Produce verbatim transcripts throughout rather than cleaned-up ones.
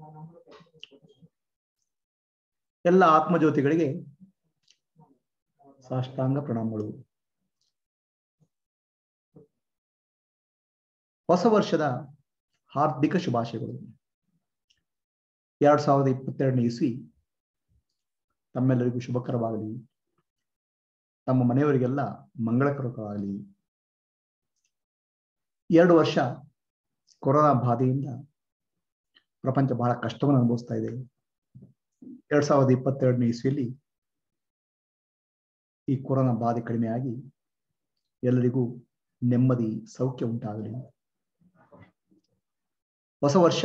ಎಲ್ಲ ಆತ್ಮಜ್ಯೋತಿಗಳಿಗೆ ಸಾಷ್ಟಾಂಗ ಪ್ರಣಾಮಗಳು. ಹೊಸ ವರ್ಷದ ಹಾರ್ದಿಕ ಶುಭಾಶಯಗಳು. ಎರಡ್ ಸಾವಿರದ ಇಪ್ಪತ್ತೆರಡನೇ ಇಸ್ವಿ ತಮ್ಮೆಲ್ಲರಿಗೂ ಶುಭಕರವಾಗಲಿ. ತಮ್ಮ ಮನೆಯವರಿಗೆಲ್ಲ ಮಂಗಳಕರವಾಗಲಿ. ಎರಡು ವರ್ಷ ಕೊರೋನಾ ಬಾಧೆಯಿಂದ ಪ್ರಪಂಚ ಬಹಳ ಕಷ್ಟವನ್ನು ಅನುಭವಿಸ್ತಾ ಇದೆ. ಎರಡ್ ಸಾವಿರದ ಇಪ್ಪತ್ತೆರಡನೇ ಇಸ್ವಿಯಲ್ಲಿ ಈ ಕೊರೋನಾ ಬಾಧೆ ಕಡಿಮೆಯಾಗಿ ಎಲ್ಲರಿಗೂ ನೆಮ್ಮದಿ ಸೌಖ್ಯ ಉಂಟಾಗಲಿ. ಹೊಸ ವರ್ಷ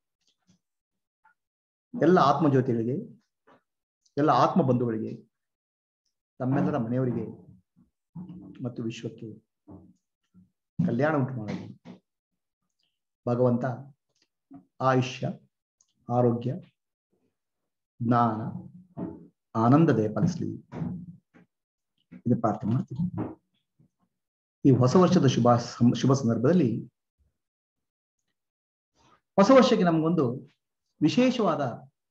ಎಲ್ಲ ಆತ್ಮಜ್ಯೋತಿಗಳಿಗೆ, ಎಲ್ಲ ಆತ್ಮ ಬಂಧುಗಳಿಗೆ, ತಮ್ಮೆಲ್ಲರ ಮನೆಯವರಿಗೆ ಮತ್ತು ವಿಶ್ವಕ್ಕೆ ಕಲ್ಯಾಣ ಉಂಟು ಮಾಡಲಿ. ಭಗವಂತ ಆಯುಷ್ಯ, ಆರೋಗ್ಯ, ಜ್ಞಾನ, ಆನಂದ ದಯಪಾಲಿಸಲಿ ಇದು ಪ್ರಾರ್ಥನೆ ಮಾಡ್ತೀನಿ. ಈ ಹೊಸ ವರ್ಷದ ಶುಭ ಶುಭ ಸಂದರ್ಭದಲ್ಲಿ ಹೊಸ ವರ್ಷಕ್ಕೆ ನಮಗೊಂದು ವಿಶೇಷವಾದ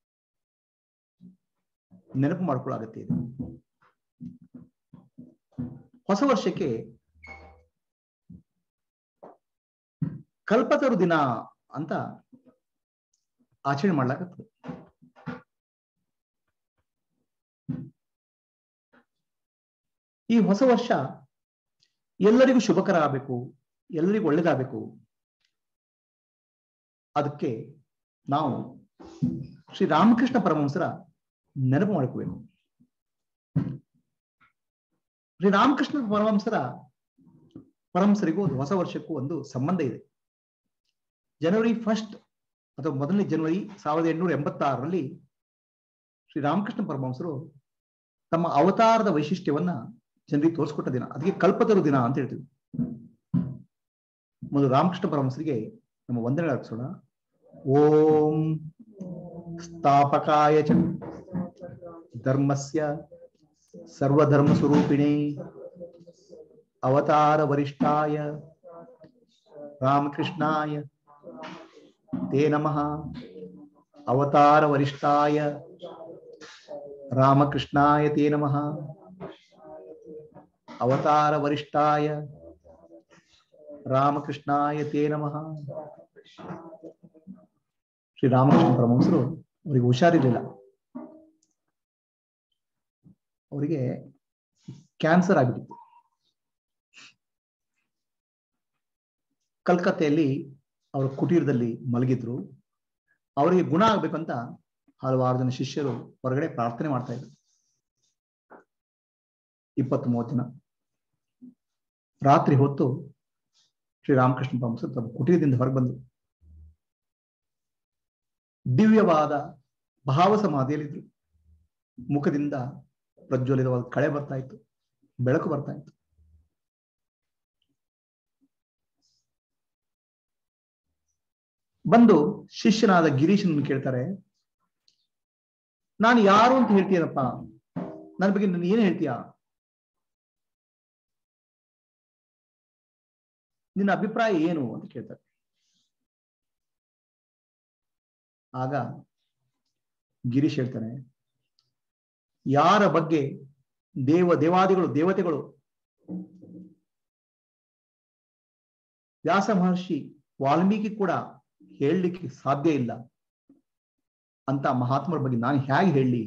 ನೆನಪು ಮಾಡಿಕೊಳ್ಳೋ ಅಗತ್ಯ ಇದೆ. ಹೊಸ ವರ್ಷಕ್ಕೆ ಕಲ್ಪತರು ದಿನ ಅಂತ ಆಚರಣೆ ಮಾಡ್ಲಾಗತ್ತೆ. ಈ ಹೊಸ ವರ್ಷ ಎಲ್ಲರಿಗೂ ಶುಭಕರ ಆಗಬೇಕು, ಎಲ್ಲರಿಗೂ ಒಳ್ಳೇದಾಗಬೇಕು. ಅದಕ್ಕೆ ನಾವು ಶ್ರೀ ರಾಮಕೃಷ್ಣ ಪರಮಹಂಸರ ನೆನಪು ಮಾಡ್ಕೋಬೇಕು. ಶ್ರೀ ರಾಮಕೃಷ್ಣ ಪರಮಹಂಸರ ಪರಮಹಂಸರಿಗೂ ಒಂದು ಹೊಸ ವರ್ಷಕ್ಕೂ ಒಂದು ಸಂಬಂಧ ಇದೆ. ಜನವರಿ ಫಸ್ಟ್ ಅಥವಾ ಮೊದಲನೇ ಜನವರಿ ಸಾವಿರದ ಎಂಟುನೂರ ಎಂಬತ್ತಾರರಲ್ಲಿ ಶ್ರೀ ರಾಮಕೃಷ್ಣ ಪರಮಹಂಸರು ತಮ್ಮ ಅವತಾರದ ವೈಶಿಷ್ಟ್ಯವನ್ನ ಜನರಿಗೆ ತೋರಿಸ್ಕೊಟ್ಟ ದಿನ. ಅದಕ್ಕೆ ಕಲ್ಪತರು ದಿನ ಅಂತ ಹೇಳ್ತೀವಿ. ಮೊದಲು ರಾಮಕೃಷ್ಣ ಪರಮಹಂಸರಿಗೆ ನಮ್ಮ ವಂದನೆ ಅರ್ಪಿಸೋಣ. ಓಂ ಸ್ಥಾಪಕಾಯ ಚ ಧರ್ಮಸ್ಯ ಸರ್ವಧರ್ಮ ಸ್ವರೂಪಿಣೇ ಅವತಾರ ವರಿಷ್ಠಾಯ ರಾಮಕೃಷ್ಣಾಯ ತೇ ನಮಃ. ಅವತಾರ ವರಿಷ್ಠಾಯ ರಾಮಕೃಷ್ಣಾಯ ತೇ ನಮಃ. ಅವತಾರ ವರಿಷ್ಠಾಯ ರಾಮಕೃಷ್ಣಾಯ ತೇ ನಮಃ. ಶ್ರೀ ರಾಮಕೃಷ್ಣ ಪರಮಹಂಸರು ಅವರಿಗೆ ಹುಷಾರಿರಲಿಲ್ಲ. ಅವರಿಗೆ ಕ್ಯಾನ್ಸರ್ ಆಗಿಬಿಟ್ಟಿತ್ತು. ಕಲ್ಕತ್ತೆಯಲ್ಲಿ ಅವರ ಕುಟೀರದಲ್ಲಿ ಮಲಗಿದ್ರು. ಅವರಿಗೆ ಗುಣ ಆಗ್ಬೇಕಂತ ಹಲವಾರು ಜನ ಶಿಷ್ಯರು ಹೊರಗಡೆ ಪ್ರಾರ್ಥನೆ ಮಾಡ್ತಾ ಇದ್ರು. ಇಪ್ಪತ್ತ್ ಮೂವತ್ತು ದಿನ ರಾತ್ರಿ ಹೊತ್ತು ಶ್ರೀರಾಮಕೃಷ್ಣ ಪರಮಹಂಸರು ತಮ್ಮ ಕುಟೀರದಿಂದ ಹೊರಗೆ ಬಂದರು. ದಿವ್ಯವಾದ ಭಾವ ಸಮಾಧಿಯಲ್ಲಿದ್ರು. ಮುಖದಿಂದ ಪ್ರಜ್ವಲಿತವಾದ ಕಳೆ ಬರ್ತಾ ಇತ್ತು, ಬೆಳಕು ಬರ್ತಾ ಇತ್ತು. ಬಂದು ಶಿಷ್ಯನಾದ ಗಿರೀಶನ್ ಕೇಳ್ತಾರೆ, ನಾನು ಯಾರು ಅಂತ ಹೇಳ್ತೀಯನಪ್ಪ, ನನ್ನ ಬಗ್ಗೆ ನೀನು ಏನು ಹೇಳ್ತೀಯ, ನಿನ್ನ ಅಭಿಪ್ರಾಯ ಏನು ಅಂತ ಕೇಳ್ತಾರೆ. ಆಗ ಗಿರೀಶ್ ಹೇಳ್ತಾನೆ, ಯಾರ ಬಗ್ಗೆ ದೇವ ದೇವಾದಿಗಳು ದೇವತೆಗಳು ವ್ಯಾಸ ಮಹರ್ಷಿ ವಾಲ್ಮೀಕಿ ಕೂಡ ಹೇಳಲಿಕ್ಕೆ ಸಾಧ್ಯ ಇಲ್ಲ ಅಂತ ಮಹಾತ್ಮರ ಬಗ್ಗೆ ನಾನು ಹೇಗೆ ಹೇಳಲಿ?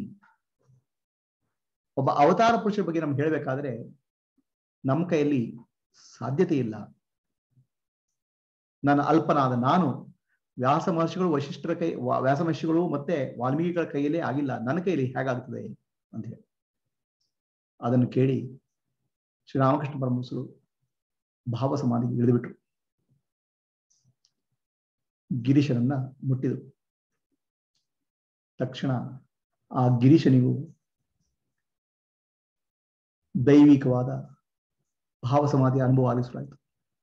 ಒಬ್ಬ ಅವತಾರ ಪುರುಷರ ಬಗ್ಗೆ ನಮ್ಗೆ ಹೇಳಬೇಕಾದ್ರೆ ನಮ್ಮ ಕೈಯಲ್ಲಿ ಸಾಧ್ಯತೆ ಇಲ್ಲ. ನನ್ನ ಅಲ್ಪನಾದ ನಾನು ವ್ಯಾಸ ಮಹರ್ಷಿಗಳು ವಶಿಷ್ಠರ ಕೈ ವ್ಯಾಸ ಮಹರ್ಷಿಗಳು ಮತ್ತೆ ವಾಲ್ಮೀಕಿಗಳ ಕೈಯಲ್ಲೇ ಆಗಿಲ್ಲ, ನನ್ನ ಕೈಯಲ್ಲಿ ಹೇಗಾಗ್ತದೆ ಅಂತ ಹೇಳಿ ಅದನ್ನು ಕೇಳಿ ಶ್ರೀರಾಮಕೃಷ್ಣ ಪರಮಹಂಸರು ಭಾವ ಸಮಾಧಿಗೆ ಇಳಿದುಬಿಟ್ರು. ಗಿರೀಶನನ್ನ ಮುಟ್ಟಿದರು. ತಕ್ಷಣ ಆ ಗಿರೀಶನಿಗೂ ದೈವಿಕವಾದ ಭಾವ ಸಮಾಧಿಯ ಅನುಭವ ಆಗಿಸಲಾಯಿತು.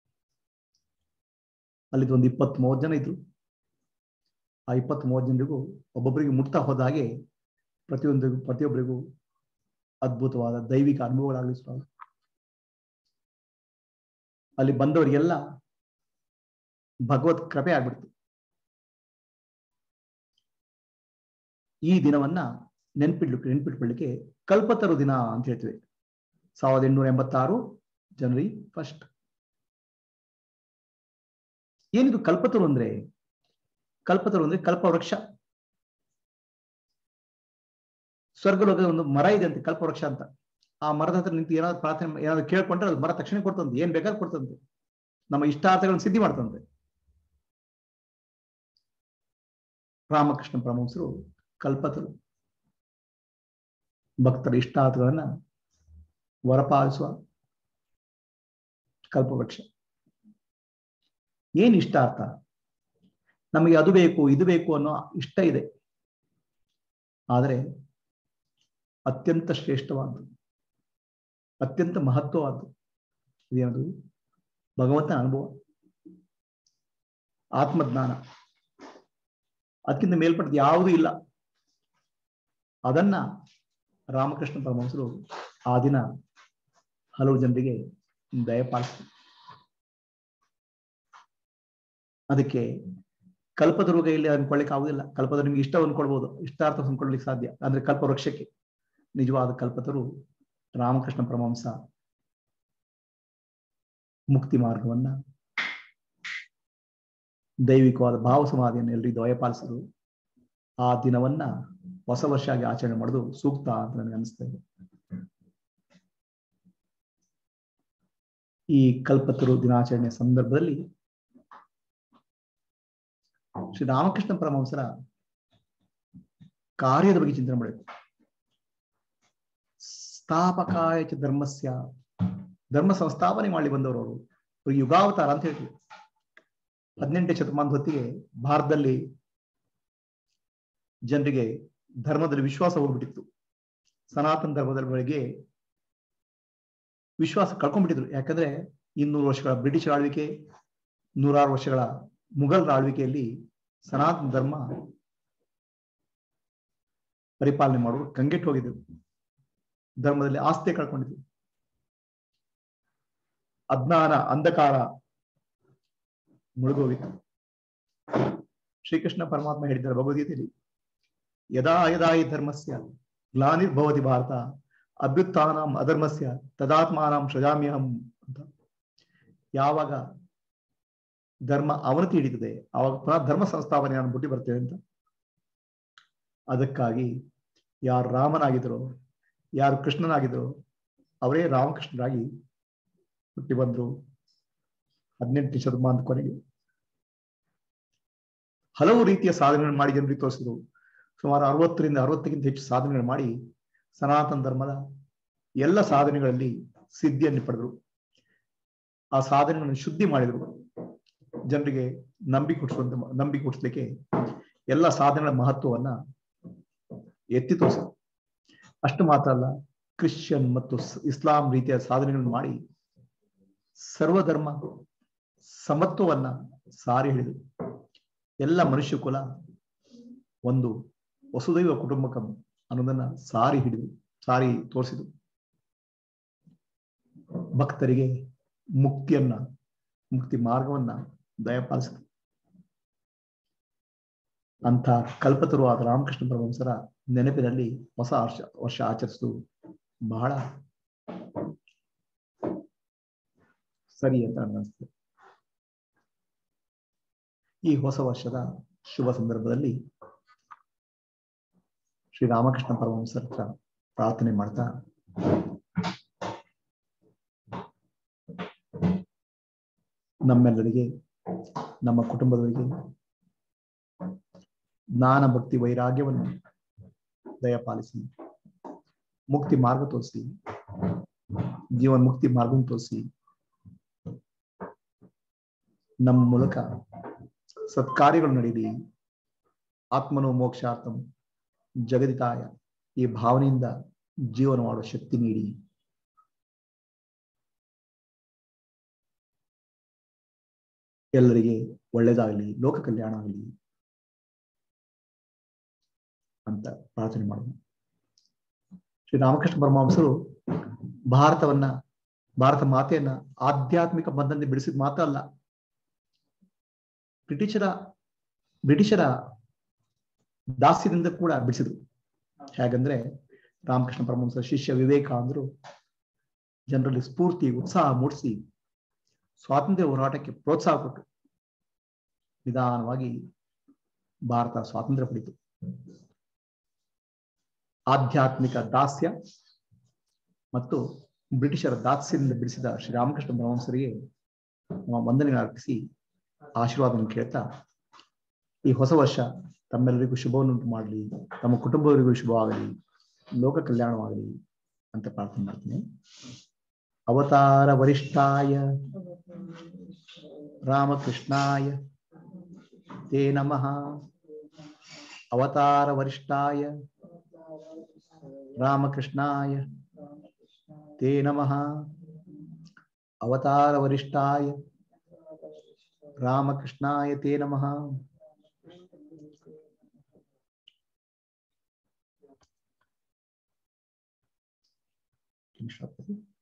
ಅಲ್ಲಿದ್ದು ಒಂದು ಇಪ್ಪತ್ತ್ ಮೂವತ್ತು ಜನ ಇದ್ರು. ಆ ಇಪ್ಪತ್ತ್ ಮೂವತ್ತು ಜನರಿಗೂ ಒಬ್ಬೊಬ್ಬರಿಗೆ ಮುಟ್ತಾ ಹೋದ ಹಾಗೆ ಪ್ರತಿಯೊಂದು ಪ್ರತಿಯೊಬ್ಬರಿಗೂ ಅದ್ಭುತವಾದ ದೈವಿಕ ಅನುಭವಗಳಾಗಲಿಸಲಾಯಿತು. ಅಲ್ಲಿ ಬಂದವರಿಗೆಲ್ಲ ಭಗವತ್ ಕೃಪೆ ಆಗ್ಬಿಡ್ತು. ಈ ದಿನವನ್ನ ನೆನ್ಪಿಡ್ಲು ನೆನ್ಪಿಟ್ಕೊಳ್ಳಿಕ್ಕೆ ಕಲ್ಪತರು ದಿನ ಅಂತ ಹೇಳ್ತೀವಿ. ಸಾವಿರದ ಎಂಟುನೂರ ಎಂಬತ್ತಾರು ಜನವರಿ ಫಸ್ಟ್. ಏನಿದು ಕಲ್ಪತರು ಅಂದ್ರೆ? ಕಲ್ಪತರು ಅಂದ್ರೆ ಕಲ್ಪವೃಕ್ಷ. ಸ್ವರ್ಗಲೋಕದ ಒಂದು ಮರ ಇದೆ ಅಂತೆ, ಕಲ್ಪವೃಕ್ಷ ಅಂತ. ಆ ಮರದ ಹತ್ರ ನಿಂತು ಏನಾದ್ರು ಪ್ರಾರ್ಥನೆ ಏನಾದ್ರು ಕೇಳ್ಕೊಂಡ್ರೆ ಅದು ಮರ ತಕ್ಷಣ ಕೊಡ್ತಂತೆ, ಏನ್ ಬೇಕಾದ್ರೂ ಕೊಡ್ತಂತೆ, ನಮ್ಮ ಇಷ್ಟಾರ್ಥಗಳನ್ನು ಸಿದ್ಧಿ ಮಾಡ್ತಂತೆ. ರಾಮಕೃಷ್ಣ ಪರಮಹಂಸರು ಕಲ್ಪತರು, ಭಕ್ತರ ಇಷ್ಟಾರ್ಥಗಳನ್ನ ವರಪಾಲಿಸುವ ಕಲ್ಪವೃಕ್ಷ. ಏನ್ ಇಷ್ಟಾರ್ಥ? ನಮಗೆ ಅದು ಬೇಕು ಇದು ಬೇಕು ಅನ್ನೋ ಇಷ್ಟ ಇದೆ, ಆದರೆ ಅತ್ಯಂತ ಶ್ರೇಷ್ಠವಾದ್ದು, ಅತ್ಯಂತ ಮಹತ್ವವಾದ್ದು ಇದೇನದು? ಭಗವಂತನ ಅನುಭವ, ಆತ್ಮಜ್ಞಾನ. ಅದಕ್ಕಿಂತ ಮೇಲ್ಪಟ್ಟದ್ದು ಯಾವುದೂ ಇಲ್ಲ. ಅದನ್ನ ರಾಮಕೃಷ್ಣ ಪರಮಹಂಸರು ಆ ದಿನ ಹಲವು ಜನರಿಗೆ ದಯಪಾಲಿಸ್ತಾರೆ. ಅದಕ್ಕೆ ಕಲ್ಪತರು ಕೈಯಲ್ಲಿ ಅನ್ಕೊಳ್ಳಿಕ್ಕೆ ಆಗುದಿಲ್ಲ. ಕಲ್ಪತರು ನಿಮ್ಗೆ ಇಷ್ಟ ಅಂದ್ಕೊಳ್ಬಹುದು, ಇಷ್ಟಾರ್ಥ ಅಂದ್ಕೊಳ್ಳಿಕ್ಕೆ ಸಾಧ್ಯ. ಅಂದ್ರೆ ಕಲ್ಪವೃಕ್ಷಕ್ಕೆ ನಿಜವಾದ ಕಲ್ಪತರು ರಾಮಕೃಷ್ಣ ಪರಮಹಂಸ ಮುಕ್ತಿ ಮಾರ್ಗವನ್ನ, ದೈವಿಕವಾದ ಭಾವ ಸಮಾಧಿಯನ್ನು ಎಲ್ಲರಿಗೂ ದಯಪಾಲಿಸಿದ್ರು. ಆ ದಿನವನ್ನ ಹೊಸ ವರ್ಷ ಆಗಿ ಆಚರಣೆ ಮಾಡೋದು ಸೂಕ್ತ ಅಂತ ನನಗೆ ಅನಿಸ್ತಾ ಇದೆ. ಈ ಕಲ್ಪತರು ದಿನಾಚರಣೆ ಸಂದರ್ಭದಲ್ಲಿ ಶ್ರೀ ರಾಮಕೃಷ್ಣ ಪರಮಹಂಸರ ಕಾರ್ಯದ ಬಗ್ಗೆ ಚಿಂತನೆ ಮಾಡಬೇಕು. ಸ್ಥಾಪಕಾಯ ಚ ಧರ್ಮಸ್ಯ, ಧರ್ಮ ಸಂಸ್ಥಾಪನೆ ಮಾಡಿ ಬಂದವರು ಅವರು, ಯುಗಾವತಾರ ಅಂತ ಹೇಳ್ತೀವಿ. ಹದಿನೆಂಟನೇ ಶತಮಾನದ ಹೊತ್ತಿಗೆ ಭಾರತದಲ್ಲಿ ಜನರಿಗೆ ಧರ್ಮದಲ್ಲಿ ವಿಶ್ವಾಸ ಹೋಗ್ಬಿಟ್ಟಿತ್ತು. ಸನಾತನ ಧರ್ಮದ ಬಗ್ಗೆ ವಿಶ್ವಾಸ ಕಳ್ಕೊಂಡ್ಬಿಟ್ಟಿದ್ರು. ಯಾಕಂದ್ರೆ ಇನ್ನೂರು ವರ್ಷಗಳ ಬ್ರಿಟಿಷ್ ಆಳ್ವಿಕೆ, ನೂರಾರು ವರ್ಷಗಳ ಮುಘಲರ ಆಳ್ವಿಕೆಯಲ್ಲಿ ಸನಾತನ ಧರ್ಮ ಪರಿಪಾಲನೆ ಮಾಡುವ ಕಂಗೆಟ್ಟು ಹೋಗಿದ್ರು. ಧರ್ಮದಲ್ಲಿ ಆಸ್ತಿ ಕಳ್ಕೊಂಡಿದ್ರು. ಅಜ್ಞಾನ ಅಂಧಕಾರ ಮುಳುಗೋಗಿತ್ತು. ಶ್ರೀಕೃಷ್ಣ ಪರಮಾತ್ಮ ಹೇಳಿದ್ದಾರೆ ಭಗವದ್ಗೀತೆಯಲ್ಲಿ, ಯದಾ ಯದಾ ಹಿ ಧರ್ಮಸ್ಯ ಗ್ಲಾನಿರ್ಭವತಿ ಭಾರತ ಅಭ್ಯುತ್ಥಾನಂ ಅಧರ್ಮಸ್ಯ ತದಾತ್ಮಾನಂ ಸೃಜಾಮ್ಯಹಂ ಅಂತ. ಯಾವಾಗ ಧರ್ಮ ಅವನತಿ ಹಿಡಿತದೆ ಆವಾಗ ಪುನಃ ಧರ್ಮ ಸಂಸ್ಥಾಪನೆ ನಾನು ಬುಟ್ಟಿ ಬರ್ತೇನೆ ಅಂತ. ಅದಕ್ಕಾಗಿ ಯಾರು ರಾಮನಾಗಿದ್ರು, ಯಾರು ಕೃಷ್ಣನಾಗಿದ್ರು, ಅವರೇ ರಾಮಕೃಷ್ಣರಾಗಿ ಹುಟ್ಟಿ ಬಂದ್ರು. ಹದಿನೆಂಟನೇ ಶತಮಾನದ ಕೊನೆಗೆ ಹಲವು ರೀತಿಯ ಸಾಧನೆಗಳನ್ನು ಮಾಡಿ ಜನರಿಗೆ ತೋರಿಸಿದ್ರು. ಸುಮಾರು ಅರವತ್ತರಿಂದ ಅರವತ್ತಕ್ಕಿಂತ ಹೆಚ್ಚು ಸಾಧನೆಗಳು ಮಾಡಿ ಸನಾತನ ಧರ್ಮದ ಎಲ್ಲ ಸಾಧನೆಗಳಲ್ಲಿ ಸಿದ್ಧಿಯನ್ನು ಪಡೆದರು. ಆ ಸಾಧನೆಗಳನ್ನು ಶುದ್ಧಿ ಮಾಡಿದರು. ಜನರಿಗೆ ನಂಬಿ ಕೊಡಿಸುವಂತ ನಂಬಿ ಕೊಡಿಸ್ಲಿಕ್ಕೆ ಎಲ್ಲ ಸಾಧನೆಗಳ ಮಹತ್ವವನ್ನ ಎತ್ತಿ ತೋರಿಸಿದರು. ಅಷ್ಟು ಮಾತ್ರ ಅಲ್ಲ, ಕ್ರಿಶ್ಚಿಯನ್ ಮತ್ತು ಇಸ್ಲಾಂ ರೀತಿಯ ಸಾಧನೆಗಳನ್ನು ಮಾಡಿ ಸರ್ವಧರ್ಮ ಸಮತ್ವವನ್ನ ಸಾರಿ ಹೇಳಿದರು. ಎಲ್ಲ ಮನುಷ್ಯ ಕುಲ ಒಂದು ವಸುದೈವ ಕುಟುಂಬಕಂ ಅನ್ನೋದನ್ನ ಸಾರಿ ಹಿಡಿದು ಸಾರಿ ತೋರಿಸಿದರು. ಭಕ್ತರಿಗೆ ಮುಕ್ತಿಯನ್ನ, ಮುಕ್ತಿ ಮಾರ್ಗವನ್ನ ದಯಪಾಲಿಸಿದರು. ಅಂತ ಕಲ್ಪತರು ಆದ ರಾಮಕೃಷ್ಣ ಪರಮಹಂಸರ ನೆನಪಿನಲ್ಲಿ ಹೊಸ ವರ್ಷ ವರ್ಷ ಆಚರಿಸುವುದು ಬಹಳ ಸರಿ ಅಂತ ಅನಿಸ್ತದೆ. ಈ ಹೊಸ ವರ್ಷದ ಶುಭ ಸಂದರ್ಭದಲ್ಲಿ ಶ್ರೀ ರಾಮಕೃಷ್ಣ ಪರಮಹಂಸರ ಹತ್ರ ಪ್ರಾರ್ಥನೆ ಮಾಡ್ತಾ ನಮ್ಮೆಲ್ಲರಿಗೆ, ನಮ್ಮ ಕುಟುಂಬದವರಿಗೆ ಜ್ಞಾನ ಭಕ್ತಿ ವೈರಾಗ್ಯವನ್ನು ದಯಪಾಲಿಸಿ, ಮುಕ್ತಿ ಮಾರ್ಗ ತೋರಿಸಿ, ಜೀವನ ಮುಕ್ತಿ ಮಾರ್ಗ ತೋರಿಸಿ, ನಮ್ಮ ಮೂಲಕ ಸತ್ಕಾರ್ಯಗಳು ನಡೀಲಿ, ಆತ್ಮನೋ ಮೋಕ್ಷಾರ್ಥಂ ಜಗದಿತಾಯ ಈ ಭಾವನೆಯಿಂದ ಜೀವನ ಮಾಡುವ ಶಕ್ತಿ ನೀಡಿ. ಎಲ್ಲರಿಗೆ ಒಳ್ಳೆಯದಾಗಲಿ, ಲೋಕ ಕಲ್ಯಾಣ ಆಗಲಿ ಅಂತ ಪ್ರಾರ್ಥನೆ ಮಾಡೋಣ. ಶ್ರೀ ರಾಮಕೃಷ್ಣ ಪರಮಹಂಸರು ಭಾರತವನ್ನ, ಭಾರತ ಮಾತೆಯನ್ನ ಆಧ್ಯಾತ್ಮಿಕ ಬಂಧನದಿಂದ ಬಿಡಿಸಿದ ಮಾತ್ರ ಅಲ್ಲ, ಬ್ರಿಟಿಷರ ಬ್ರಿಟಿಷರ ದಾಸ್ಯದಿಂದ ಕೂಡ ಬಿಡಿಸಿದ್ರು. ಹೇಗಂದ್ರೆ ರಾಮಕೃಷ್ಣ ಪರಮಹಂಸರ ಶಿಷ್ಯ ವಿವೇಕಾನಂದರು ಜನರಲ್ಲಿ ಸ್ಫೂರ್ತಿ ಉತ್ಸಾಹ ಮೂಡಿಸಿ ಸ್ವಾತಂತ್ರ್ಯ ಹೋರಾಟಕ್ಕೆ ಪ್ರೋತ್ಸಾಹ ಕೊಟ್ಟರು. ನಿಧಾನವಾಗಿ ಭಾರತ ಸ್ವಾತಂತ್ರ್ಯ ಪಡೆಯಿತು. ಆಧ್ಯಾತ್ಮಿಕ ದಾಸ್ಯ ಮತ್ತು ಬ್ರಿಟಿಷರ ದಾಸ್ಯದಿಂದ ಬಿಡಿಸಿದ ಶ್ರೀರಾಮಕೃಷ್ಣ ಪರಮಹಂಸರಿಗೆ ನಮ್ಮ ವಂದನೆ ಅರ್ಪಿಸಿ ಆಶೀರ್ವಾದವನ್ನು ಕೇಳ್ತಾ, ಈ ಹೊಸ ವರ್ಷ ತಮ್ಮೆಲ್ಲರಿಗೂ ಶುಭವನ್ನುಂಟು ಮಾಡಲಿ, ತಮ್ಮ ಕುಟುಂಬವರಿಗೂ ಶುಭವಾಗಲಿ, ಲೋಕ ಕಲ್ಯಾಣವಾಗಲಿ ಅಂತ ಪ್ರಾರ್ಥನೆ ಮಾಡ್ತೀನಿ. ಅವತಾರ ವರಿಷ್ಠಾಯ ರಾಮಕೃಷ್ಣಾಯ ತೇ ನಮಃ. ಅವತಾರ ವರಿಷ್ಠಾಯ ರಾಮಕೃಷ್ಣಾಯ ತೇ ನಮಃ. ಅವತಾರ ವರಿಷ್ಠಾಯ ರಾಮಕೃಷ್ಣಾಯ ತೇ ನಮಃ. Instructor.